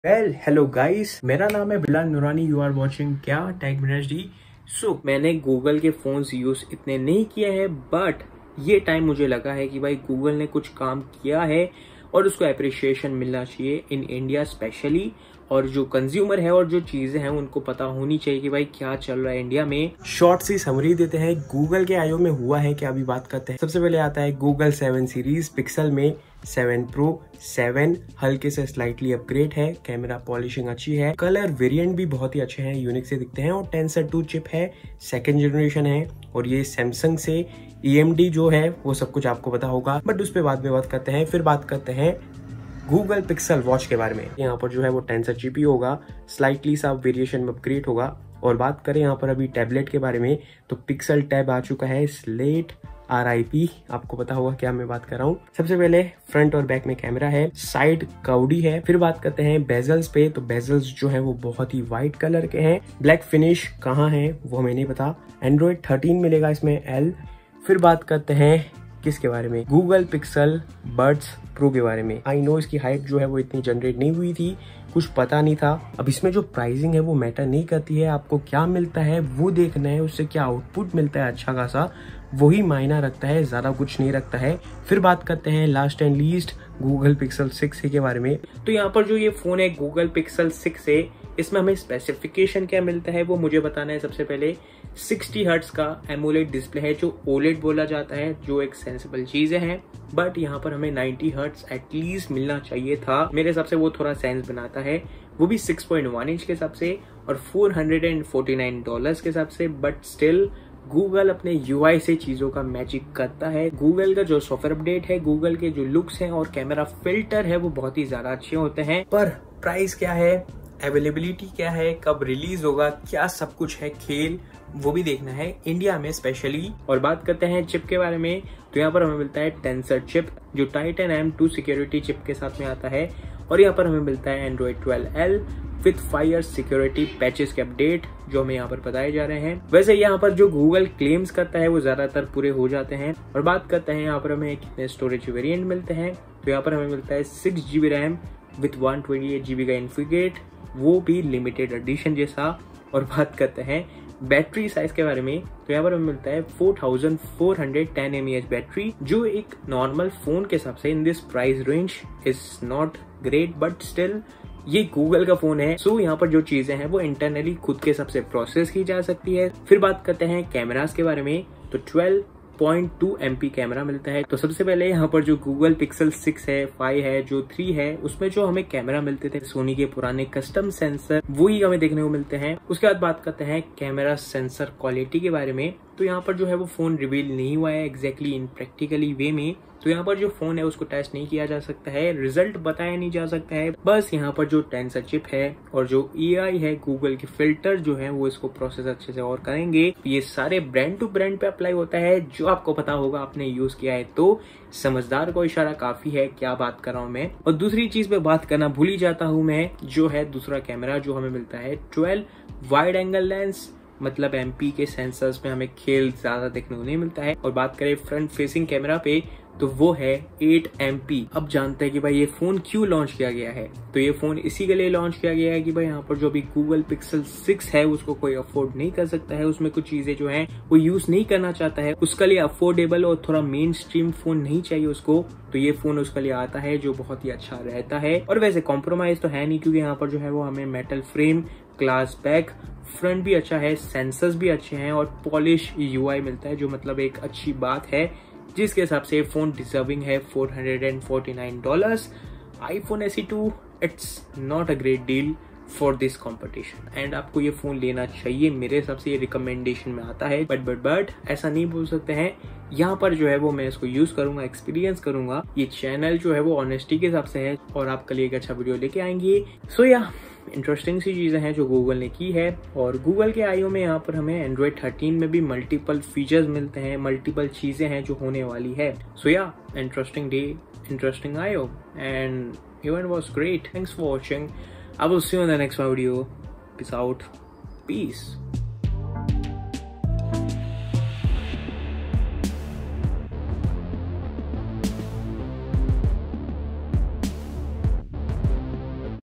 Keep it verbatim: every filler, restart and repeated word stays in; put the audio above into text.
Well hello guys, मेरा नाम है Bilal Noorani. You are watching क्या टेक मिनट्स डी। सो मैंने गूगल के फोन्स यूज इतने नहीं किए हैं, बट ये टाइम मुझे लगा है कि भाई गूगल ने कुछ काम किया है और उसको अप्रिशिएशन मिलना चाहिए इन इंडिया स्पेशली। और जो कंज्यूमर है और जो चीजें हैं उनको पता होनी चाहिए कि भाई क्या चल रहा है इंडिया में। शॉर्ट सी समरी देते हैं गूगल के आईओ में हुआ है क्या, अभी बात करते हैं। सबसे पहले आता है गूगल सेवन सीरीज पिक्सल में सेवन प्रो सेवन हल्के से स्लाइटली अपग्रेड है, कैमरा पॉलिशिंग अच्छी है, कलर वेरिएंट भी बहुत ही अच्छे हैं, यूनिक से दिखते हैं और टेंसर टू चिप है, सेकंड जनरेशन है और ये सैमसंग से ई एम डी जो है वो सब कुछ आपको पता होगा, बट उस पर बाद में बात करते हैं। फिर बात करते हैं गूगल पिक्सल वॉच के बारे में। यहाँ पर जो है वो टेंसर चिप ही होगा, स्लाइटली सा वेरिएशन में अपग्रेड होगा। और बात करें यहाँ पर अभी टैबलेट के बारे में तो पिक्सल टैब आ चुका है, स्लेट आर आई पी, आपको पता होगा क्या मैं बात कर रहा हूँ। सबसे पहले फ्रंट और बैक में कैमरा है, साइड काउडी है। फिर बात करते हैं बेजल्स पे, तो बेजल्स जो है वो बहुत ही व्हाइट कलर के हैं। ब्लैक फिनिश कहाँ है वो हमें नहीं पता। एंड्रॉइड थर्टीन मिलेगा इसमें एल। फिर बात करते हैं किसके बारे में, गूगल पिक्सल बड्स प्रो के बारे में। आई नो इसकी हाइप जो है वो इतनी जनरेट नहीं हुई थी, कुछ पता नहीं था। अब इसमें जो प्राइसिंग है वो मैटर नहीं करती है, आपको क्या मिलता है वो देखना है, उससे क्या आउटपुट मिलता है अच्छा खासा, वही मायना रखता है, ज्यादा कुछ नहीं रखता है। फिर बात करते हैं last and least Google Pixel six के बारे में। तो यहाँ पर जो ये फोन है गूगल पिक्सल सिक्स है, इसमें हमें स्पेसिफिकेशन क्या मिलता है वो मुझे बताना है। सबसे पहले सिक्सटी हर्ट्ज का एमोलेड डिस्प्ले है जो ओलेड बोला जाता है, जो एक सेंसिबल चीजें हैं, बट यहाँ पर हमें नाइंटी हर्ट्ज एटलीस्ट मिलना चाहिए था। मेरे हिसाब से वो थोड़ा सेंस बनाता है, वो भी सिक्स पॉइंट वन इंच के हिसाब से और four hundred forty nine dollars के हिसाब से। बट स्टिल गूगल अपने यूआई से चीजों का मैजिक करता है। गूगल का जो सॉफ्टवेयर अपडेट है, गूगल के जो लुक्स हैं और कैमरा फिल्टर है वो बहुत ही ज्यादा अच्छे होते हैं। पर प्राइस क्या है, अवेलेबिलिटी क्या है, कब रिलीज होगा, क्या सब कुछ है खेल, वो भी देखना है इंडिया में स्पेशली। और बात करते हैं चिप के बारे में, तो यहाँ पर हमें मिलता है टेंसर चिप जो Titan M two security chip के साथ में आता है। और यहाँ पर हमें मिलता है Android twelve L with fire security patches के अपडेट जो हमें यहाँ पर बताए जा रहे हैं। वैसे यहाँ पर जो गूगल क्लेम्स करता है वो ज्यादातर पूरे हो जाते हैं। और बात करते हैं यहाँ पर हमें कितने स्टोरेज वेरिएंट मिलते हैं, तो यहाँ पर हमें मिलता है six GB RAM with one twenty eight GB का इन्फिगेट, वो भी लिमिटेड एडिशन जैसा। और बात करते हैं बैटरी साइज के बारे में, तो यहाँ पर हमें मिलता है four thousand four hundred ten M A H battery, जो एक नॉर्मल फोन के हिसाब से in this price range is not great, but still ये गूगल का फोन है। सो यहाँ पर जो चीजें हैं वो इंटरनली खुद के हिसाब से प्रोसेस की जा सकती है। फिर बात करते हैं कैमरास के बारे में, तो twelve point two M P camera मिलता है। तो सबसे पहले यहाँ पर जो गूगल पिक्सल सिक्स है, फाइव है, जो थ्री है, उसमें जो हमें कैमरा मिलते थे सोनी के पुराने कस्टम सेंसर, वही हमें देखने को मिलते हैं। उसके बाद बात करते हैं कैमरा सेंसर क्वालिटी के बारे में, तो यहाँ पर जो है वो फोन रिवील नहीं हुआ है एग्जैक्टली इन प्रैक्टिकली वे में, तो यहाँ पर जो फोन है उसको टेस्ट नहीं किया जा सकता है, रिजल्ट बताया नहीं जा सकता है। बस यहाँ पर जो टेंसर चिप है और जो ए आई है, गूगल के फिल्टर जो है वो इसको प्रोसेस अच्छे से और करेंगे। ये सारे ब्रांड टू ब्रांड पे अप्लाई होता है, जो आपको पता होगा आपने यूज किया है, तो समझदार को इशारा काफी है क्या बात कर रहा हूँ मैं। और दूसरी चीज पे बात करना भूल ही जाता हूँ मैं, जो है दूसरा कैमरा जो हमें मिलता है ट्वेल्व वाइड एंगल लेंस, मतलब एमपी के सेंसर्स में हमें खेल ज्यादा देखने को नहीं मिलता है। और बात करें फ्रंट फेसिंग कैमरा पे, तो वो है एट एम पी। अब जानते हैं कि भाई ये फोन क्यों लॉन्च किया गया है, तो ये फोन इसी के लिए लॉन्च किया गया है कि भाई यहाँ पर जो भी गूगल पिक्सल सिक्स है उसको कोई अफोर्ड नहीं कर सकता है, उसमें कुछ चीजें जो हैं वो यूज नहीं करना चाहता है, उसके लिए अफोर्डेबल और थोड़ा मेन स्ट्रीम फोन नहीं चाहिए उसको, तो ये फोन उसके लिए आता है जो बहुत ही अच्छा रहता है। और वैसे कॉम्प्रोमाइज तो है नहीं, क्योंकि यहाँ पर जो है वो हमें metal frame, glass back, front भी अच्छा है, सेंसर्स भी अच्छे हैं और पॉलिश यूआई मिलता है, जो मतलब एक अच्छी बात है, जिसके हिसाब से फोन डिजर्विंग है four hundred forty nine dollars. IPhone S E two it's not a great deal for this competition and आपको ये फोन लेना चाहिए, मेरे हिसाब से ये रिकमेंडेशन में आता है। बट बट बट ऐसा नहीं बोल सकते हैं, यहाँ पर जो है वो मैं इसको यूज करूंगा, एक्सपीरियंस करूंगा। ये चैनल जो है वो ऑनेस्टी के हिसाब से है और आपके लिए एक अच्छा वीडियो लेके आएंगे। सो या इंटरेस्टिंग सी चीजें हैं जो गूगल ने की है। और गूगल के आईओ में यहाँ पर हमें एंड्रॉइड थर्टीन में भी मल्टीपल फीचर्स मिलते हैं, मल्टीपल चीजें हैं जो होने वाली है। So yeah interesting day, interesting IO and event was great. Thanks for watching. I will see you in the next video. Peace out. Peace.